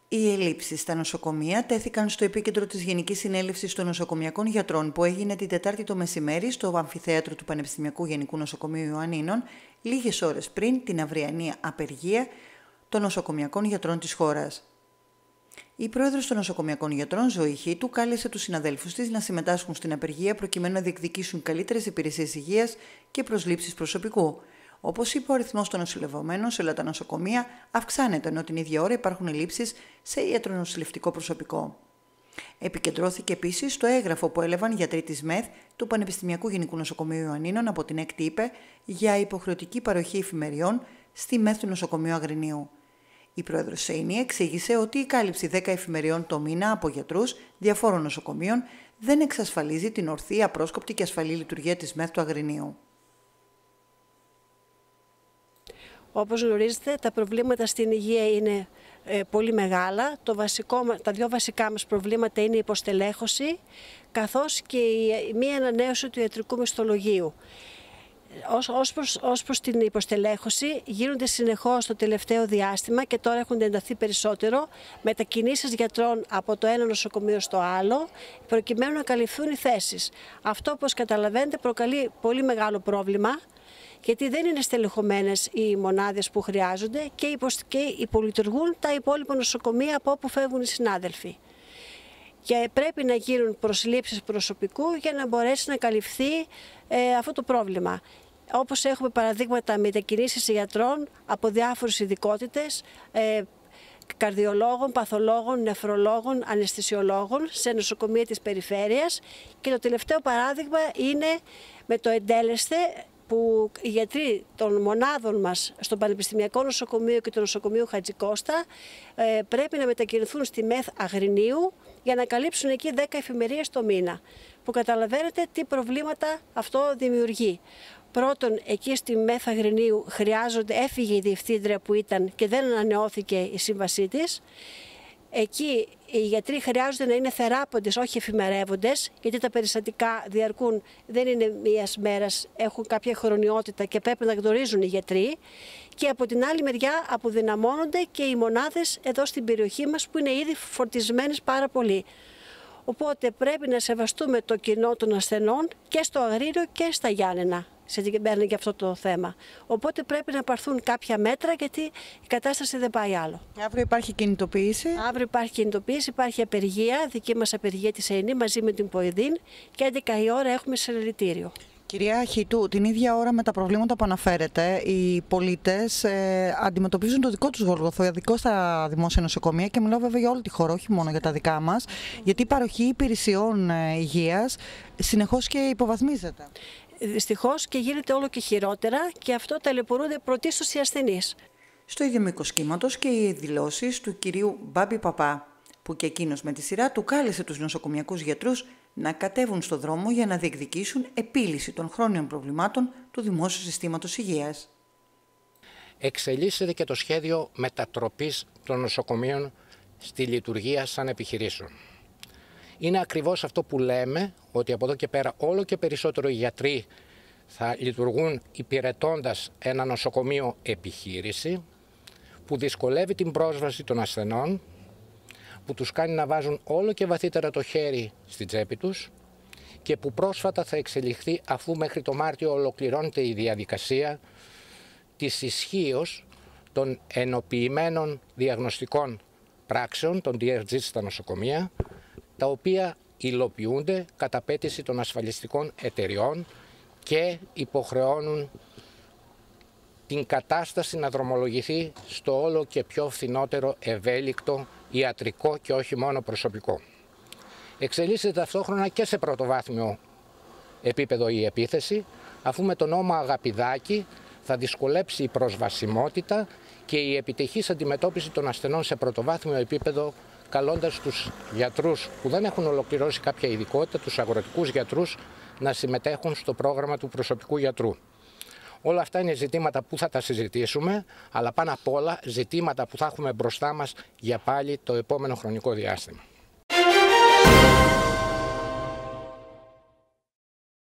Οι ελλείψεις στα νοσοκομεία τέθηκαν στο επίκεντρο της Γενικής Συνέλευσης των Νοσοκομιακών Γιατρών που έγινε την Τετάρτη το μεσημέρι στο αμφιθέατρο του Πανεπιστημιακού Γενικού Νοσοκομείου Ιωαννίνων, λίγες ώρες πριν την αυριανή απεργία των νοσοκομιακών γιατρών της χώρας. Η πρόεδρος των νοσοκομιακών γιατρών, Ζωή Χίτου, κάλεσε τους συναδέλφους της να συμμετάσχουν στην απεργία προκειμένου να διεκδικήσουν καλύτερες υπηρεσίες υγείας και προσλήψεις προσωπικού. Όπως είπε, ο αριθμός των νοσηλευομένων σε όλα τα νοσοκομεία αυξάνεται, ενώ την ίδια ώρα υπάρχουν ελλείψεις σε ιατρονοσηλευτικό προσωπικό. Επικεντρώθηκε επίσης στο έγγραφο που έλαβαν γιατροί της ΜΕΘ του Πανεπιστημιακού Γενικού Νοσοκομείου Ιωαννίνων από την ΕΚΤ για υποχρεωτική παροχή εφημεριών στη ΜΕΘ του Νοσοκομείου Αγρινίου. Η πρόεδρος Σέινη εξήγησε ότι η κάλυψη 10 εφημεριών το μήνα από γιατρούς διαφόρων νοσοκομείων δεν εξασφαλίζει την ορθή, απρόσκοπτη και ασφαλή λειτουργία της ΜΕΘ του Αγρινίου. Όπως γνωρίζετε, τα προβλήματα στην υγεία είναι πολύ μεγάλα. Τα δύο βασικά μας προβλήματα είναι η υποστελέχωση, καθώς και η μη ανανέωση του ιατρικού μισθολογίου. Ως προς την υποστελέχωση, γίνονται συνεχώς το τελευταίο διάστημα και τώρα έχουν ενταθεί περισσότερο μετακινήσεις γιατρών από το ένα νοσοκομείο στο άλλο, προκειμένου να καλυφθούν οι θέσεις. Αυτό, όπως καταλαβαίνετε, προκαλεί πολύ μεγάλο πρόβλημα, γιατί δεν είναι στελεχωμένες οι μονάδες που χρειάζονται και υπολειτουργούν τα υπόλοιπα νοσοκομεία από όπου φεύγουν οι συνάδελφοι. Και πρέπει να γίνουν προσλήψεις προσωπικού για να μπορέσει να καλυφθεί αυτό το πρόβλημα. Όπως έχουμε παραδείγματα μετακινήσεις γιατρών από διάφορες ειδικότητες, καρδιολόγων, παθολόγων, νεφρολόγων, αναισθησιολόγων σε νοσοκομεία της περιφέρειας. Και το τελευταίο παράδειγμα είναι με το εντέλεσθε, που οι γιατροί των μονάδων μας στο Πανεπιστημιακό Νοσοκομείο και το Νοσοκομείο Χατζικώστα πρέπει να μετακινηθούν στη ΜΕΘ Αγρινίου για να καλύψουν εκεί 10 εφημερίες το μήνα. Που καταλαβαίνετε τι προβλήματα αυτό δημιουργεί. Πρώτον, εκεί στη ΜΕΘ Αγρινίου έφυγε η διευθύντρια που ήταν και δεν ανανεώθηκε η σύμβασή της. Εκεί οι γιατροί χρειάζονται να είναι θεράποντες, όχι εφημερεύοντες, γιατί τα περιστατικά διαρκούν, δεν είναι μίας μέρας, έχουν κάποια χρονιότητα και πρέπει να γνωρίζουν οι γιατροί. Και από την άλλη μεριά αποδυναμώνονται και οι μονάδες εδώ στην περιοχή μας που είναι ήδη φορτισμένες πάρα πολύ. Οπότε πρέπει να σεβαστούμε το κοινό των ασθενών και στο Αγρίνιο και στα Γιάννενα. Συγκεκριμένα για αυτό το θέμα. Οπότε πρέπει να πάρθουν κάποια μέτρα, γιατί η κατάσταση δεν πάει άλλο. Αύριο υπάρχει κινητοποίηση. Αύριο υπάρχει κινητοποίηση, υπάρχει απεργία, δική μας απεργία της ΕΕΝΗ μαζί με την ΠΟΕΔΗΝ και 11 η ώρα έχουμε συλλαλητήριο. Κυρία Χιτού, την ίδια ώρα με τα προβλήματα που αναφέρετε, οι πολίτες αντιμετωπίζουν το δικό τους γολγοθό, ειδικό στα δημόσια νοσοκομεία, και μιλάω βέβαια για όλη τη χώρα, όχι μόνο για τα δικά μας, γιατί η παροχή υπηρεσιών υγείας συνεχώς και υποβαθμίζεται. Δυστυχώς και γίνεται όλο και χειρότερα, και αυτό ταλαιπωρούνται πρωτίστως οι ασθενείς. Στο ίδιο μήκος κύματος και οι δηλώσεις του κυρίου Μπάμπη Παπά, που και εκείνος με τη σειρά του κάλεσε τους νοσοκομιακούς γιατρούς να κατέβουν στο δρόμο για να διεκδικήσουν επίλυση των χρόνιων προβλημάτων του δημόσιου συστήματος υγείας. Εξελίσσεται και το σχέδιο μετατροπής των νοσοκομείων στη λειτουργία σαν επιχειρήσεων. Είναι ακριβώς αυτό που λέμε, ότι από εδώ και πέρα όλο και περισσότερο οι γιατροί θα λειτουργούν υπηρετώντας ένα νοσοκομείο επιχείρηση, που δυσκολεύει την πρόσβαση των ασθενών, που τους κάνει να βάζουν όλο και βαθύτερα το χέρι στην τσέπη τους και που πρόσφατα θα εξελιχθεί, αφού μέχρι το Μάρτιο ολοκληρώνεται η διαδικασία της ισχύως των ενοποιημένων διαγνωστικών πράξεων, των DRG στα νοσοκομεία, τα οποία υλοποιούνται κατά απέτηση των ασφαλιστικών εταιριών και υποχρεώνουν την κατάσταση να δρομολογηθεί στο όλο και πιο φθηνότερο, ευέλικτο, ιατρικό και όχι μόνο προσωπικό. Εξελίσσεται ταυτόχρονα και σε πρωτοβάθμιο επίπεδο η επίθεση, αφού με τον νόμο Αγαπηδάκη θα δυσκολέψει η προσβασιμότητα και η επιτυχής αντιμετώπιση των ασθενών σε πρωτοβάθμιο επίπεδο, καλώντας τους γιατρούς που δεν έχουν ολοκληρώσει κάποια ειδικότητα, τους αγροτικούς γιατρούς, να συμμετέχουν στο πρόγραμμα του προσωπικού γιατρού. Όλα αυτά είναι ζητήματα που θα τα συζητήσουμε, αλλά πάνω απ' όλα ζητήματα που θα έχουμε μπροστά μας για πάλι το επόμενο χρονικό διάστημα.